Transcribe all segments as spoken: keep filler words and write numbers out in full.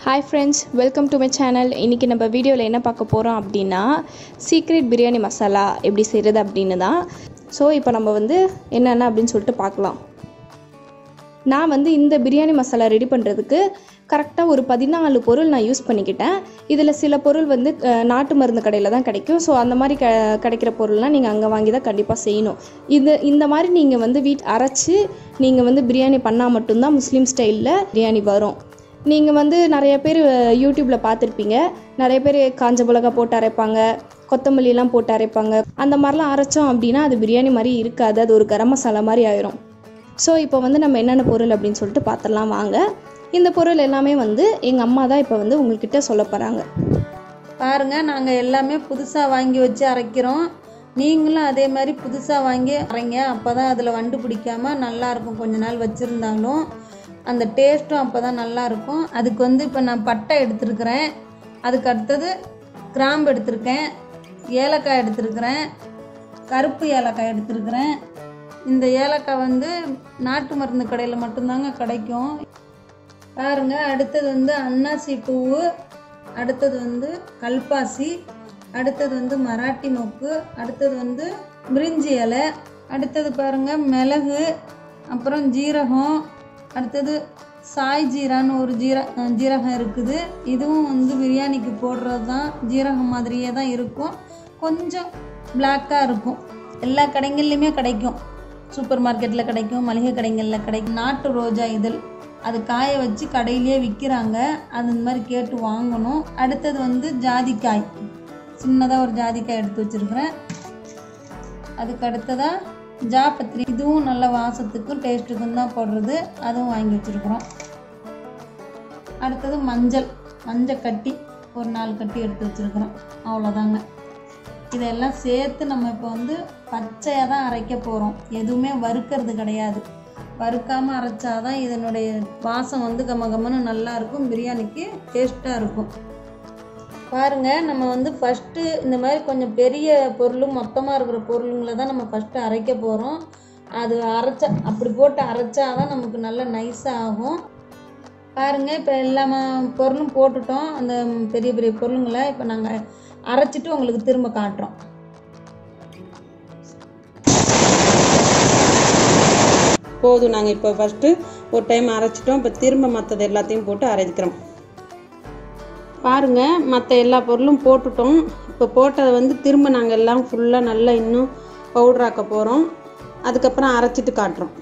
Hi friends, welcome to my channel. இன்னைக்கு நம்ம வீடியோல என்ன பார்க்க போறோம் அப்படினா சீக்ரெட் பிரியாணி மசாலா எப்படி செய்யறது அப்படினு தான். சோ இப்போ நம்ம வந்து என்னன்னா அப்படினு சொல்லிட்டு பார்க்கலாம். நான் வந்து இந்த பிரியாணி மசாலா ரெடி பண்றதுக்கு கரெக்ட்டா ஒரு பதினாலு பொருள் நான் யூஸ் பண்ணிக்கிட்டேன். இதுல சில பொருள் வந்து நாட்டு மருந்து கடையில தான் கிடைக்கும். சோ அந்த மாதிரி கிடைக்கிற பொருள்லாம் நீங்க அங்க வாங்கி தான் கண்டிப்பா செய்யணும். இது இந்த மாதிரி நீங்க வந்து வீட் அரைச்சு நீங்க வந்து பிரியாணி பண்ணா மட்டும் தான் முஸ்லிம் ஸ்டைல்ல பிரியாணி வரும். நீங்கள் வந்து நிறைய பேர் யூடியூப்பில் பார்த்துருப்பீங்க. நிறைய பேர் காஞ்ச மிளகா போட்டு அரைப்பாங்க, கொத்தமல்லிலாம் போட்டு அரைப்பாங்க. அந்த மாதிரிலாம் அரைச்சோம் அப்படின்னா அது பிரியாணி மாதிரி இருக்காது, அது ஒரு கரம் மசாலா மாதிரி ஆயிரும். ஸோ இப்போ வந்து நம்ம என்னென்ன பொருள் அப்படின்னு சொல்லிட்டு பார்த்துடலாம் வாங்க. இந்த பொருள் எல்லாமே வந்து எங்கள் அம்மா தான் இப்போ வந்து உங்கள்கிட்ட சொல்ல போகிறாங்க. பாருங்கள், நாங்கள் எல்லாமே புதுசாக வாங்கி வச்சு அரைக்கிறோம். நீங்களும் அதே மாதிரி புதுசாக வாங்கி அரைங்க. அப்போ தான் அதில் வண்டு பிடிக்காமல் நல்லாயிருக்கும். கொஞ்ச நாள் வச்சுருந்தாலும் அந்த டேஸ்ட்டும் அப்போ தான் நல்லாயிருக்கும். அதுக்கு வந்து இப்போ நான் பட்டை எடுத்துருக்கிறேன், அதுக்கு அடுத்தது கிராம்பு எடுத்திருக்கேன், ஏலக்காய் எடுத்துருக்கிறேன், கருப்பு ஏலக்காய் எடுத்துருக்கிறேன். இந்த ஏலக்காய் வந்து நாட்டு மருந்து கடையில் மட்டும்தாங்க கிடைக்கும். பாருங்கள், அடுத்தது வந்து அன்னாசி பூவு, அடுத்தது வந்து கல்பாசி, அடுத்தது வந்து மராட்டி மொக்கு, அடுத்தது வந்து பிரிஞ்சி இலை, அடுத்தது பாருங்கள் மிளகு, அப்புறம் ஜீரகம், அடுத்தது சாய் ஜீரான்னு ஒரு ஜீரா ஜீரகம் இருக்குது. இதுவும் வந்து பிரியாணிக்கு போடுறது தான். ஜீரகம் மாதிரியே தான் இருக்கும், கொஞ்சம் பிளாக்காக இருக்கும். எல்லா கடைகள்லையுமே கிடைக்கும், சூப்பர் மார்க்கெட்டில் கிடைக்கும், மளிகை கடைகளில் கிடைக்கும். நாட்டு ரோஜா இதழ் அது காய வச்சு கடையிலே விற்கிறாங்க, அது இந்த மாதிரி கேட்டு வாங்கணும். அடுத்தது வந்து ஜாதிக்காய், சின்னதாக ஒரு ஜாதிக்காய் எடுத்து வச்சுருக்கிறேன். அதுக்கு அடுத்ததாக ஜாபத்ரி, இதுவும் நல்ல வாசத்துக்கும் டேஸ்ட்டுக்கும் தான் போடுறது, அதுவும் வாங்கி வச்சுருக்குறோம். அடுத்தது மஞ்சள், மஞ்சள் கட்டி ஒரு நாலு கட்டி எடுத்து வச்சுருக்குறோம். அவ்வளோதாங்க. இதெல்லாம் சேர்த்து நம்ம இப்போ வந்து பச்சையாக தான் அரைக்க போகிறோம், எதுவுமே வறுக்கிறது கிடையாது. வறுக்காமல் அரைச்சாதான் இதனுடைய வாசம் வந்து கம கமன்னு நல்லாயிருக்கும், பிரியாணிக்கு டேஸ்ட்டாக இருக்கும். பாருங்கள், நம்ம வந்து ஃபஸ்ட்டு இந்த மாதிரி கொஞ்சம் பெரிய பொருளும் மொத்தமாக இருக்கிற பொருளுங்களை தான் நம்ம ஃபஸ்ட்டு அரைக்க போகிறோம். அது அரைச்சா அப்படி போட்டு அரைச்சா தான் நமக்கு நல்ல நைஸாக ஆகும். பாருங்கள், இப்போ எல்லா பொருளும் போட்டுட்டோம், அந்த பெரிய பெரிய பொருளுங்களை இப்போ நாங்கள் அரைச்சிட்டு உங்களுக்கு திரும்ப காட்டுறோம். போதும், நாங்கள் இப்போ ஃபஸ்ட்டு ஒரு டைம் அரைச்சிட்டோம், இப்போ திரும்ப மற்றது எல்லாத்தையும் போட்டு அரைக்கிறோம். பாருங்கள், மற்ற எல்லா பொருளும் போட்டுட்டோம். இப்போ போட்டதை வந்து திரும்ப நாங்கள் எல்லாம் ஃபுல்லாக நல்லா இன்னும் பவுடராக்க போகிறோம். அதுக்கப்புறம் அரைச்சிட்டு காட்டுறோம்.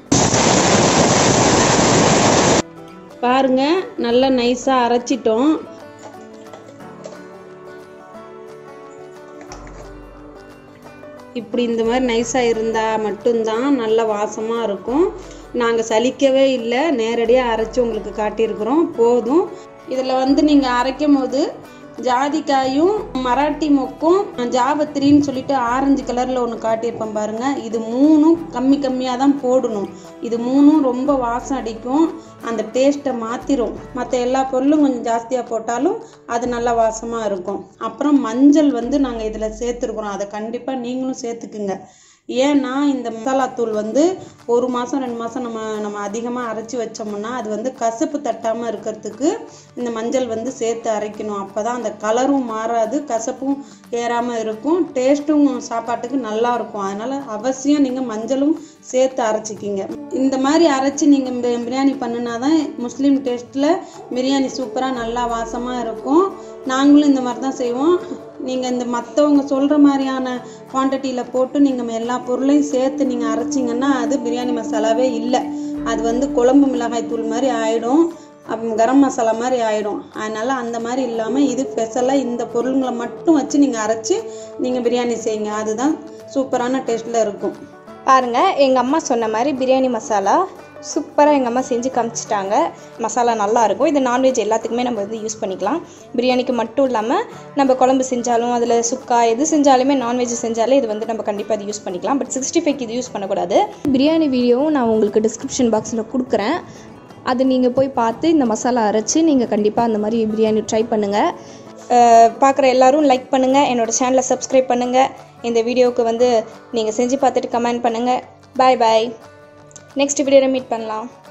பாருங்கள், நல்லா நைஸாக அரைச்சிட்டோம். இப்படி இந்த மாதிரி நைஸாக இருந்தால் மட்டும்தான் நல்ல வாசமாக இருக்கும். நாங்கள் சலிக்கவே இல்லை, நேரடியாக அரைச்சி உங்களுக்கு காட்டியிருக்கிறோம். போதும். இதில் வந்து நீங்கள் அரைக்கும் போது ஜாதிக்காயும் மராட்டி மொக்கும் ஜாபத்திரின்னு சொல்லிட்டு ஆரஞ்சு கலரில் ஒன்று காட்டியிருப்பேன் பாருங்கள். இது மூணும் கம்மி கம்மியாக தான் போடணும். இது மூணும் ரொம்ப வாசம் அடிக்கும், அந்த டேஸ்ட்டை மாற்றிடும். மற்ற எல்லா பொருளும் கொஞ்சம் ஜாஸ்தியாக போட்டாலும் அது நல்ல வாசமாக இருக்கும். அப்புறம் மஞ்சள் வந்து நாங்கள் இதில் சேர்த்துருக்குறோம், அதை கண்டிப்பாக நீங்களும் சேர்த்துக்குங்க. ஏன்னா இந்த மசாலா தூள் வந்து ஒரு மாதம் ரெண்டு மாதம் நம்ம நம்ம அதிகமாக அரைச்சி வச்சோம்னா அது வந்து கசப்பு தட்டாமல் இருக்கிறதுக்கு இந்த மஞ்சள் வந்து சேர்த்து அரைக்கணும். அப்போ தான் அந்த கலரும் மாறாது, கசப்பும் ஏறாமல் இருக்கும், டேஸ்ட்டும் சாப்பாட்டுக்கு நல்லா இருக்கும். அதனால் அவசியம் நீங்கள் மஞ்சளும் சேர்த்து அரைச்சிக்கிங்க. இந்த மாதிரி அரைச்சி நீங்கள் பிரியாணி பண்ணினா தான் முஸ்லீம் டேஸ்ட்டில் பிரியாணி சூப்பராக நல்லா வாசமாக இருக்கும். நாங்களும் இந்த மாதிரி தான் செய்வோம். நீங்கள் இந்த மற்றவங்க சொல்கிற மாதிரியான குவான்டிட்டியில் போட்டு நீங்கள் எல்லா பொருளையும் சேர்த்து நீங்கள் அரைச்சிங்கன்னா அது பிரியாணி மசாலாவே இல்லை. அது வந்து குழம்பு மிளகாய் தூள் மாதிரி ஆகிடும், கரம் மசாலா மாதிரி ஆகிடும். அதனால் அந்த மாதிரி இல்லாமல் இது ஸ்பெஷலாக இந்த பொருளுங்களை மட்டும் வச்சு நீங்கள் அரைச்சி நீங்கள் பிரியாணி செய்யுங்க, அதுதான் சூப்பரான டேஸ்ட்டில் இருக்கும். பாருங்கள், எங்கள் அம்மா சொன்ன மாதிரி பிரியாணி மசாலா சூப்பராக எங்கள் அம்மா செஞ்சு காமிச்சிட்டாங்க. மசாலா நல்லாயிருக்கும். இது நான்வெஜ் எல்லாத்துக்குமே நம்ம வந்து யூஸ் பண்ணிக்கலாம். பிரியாணிக்கு மட்டும் இல்லாமல் நம்ம குழம்பு செஞ்சாலும் அதில் சுக்கா எது செஞ்சாலுமே நான்வெஜ் செஞ்சாலே இது வந்து நம்ம கண்டிப்பாக இது யூஸ் பண்ணிக்கலாம். பட் சிக்ஸ்டி ஃபைவ்க்கு இது யூஸ் பண்ணக்கூடாது. பிரியாணி வீடியோவும் நான் உங்களுக்கு டிஸ்கிரிப்ஷன் பாக்ஸில் கொடுக்குறேன், அது நீங்கள் போய் பார்த்து இந்த மசாலா அரைச்சி நீங்கள் கண்டிப்பாக அந்த மாதிரி பிரியாணி ட்ரை பண்ணுங்கள். பார்க்குற எல்லோரும் லைக் பண்ணுங்கள், என்னோடய சேனலை சப்ஸ்கிரைப் பண்ணுங்கள். இந்த வீடியோவுக்கு வந்து நீங்கள் செஞ்சு பார்த்துட்டு கமெண்ட் பண்ணுங்கள். பாய் பாய். நெக்ஸ்ட் வீடியோவில் மீட் பண்ணலாம்.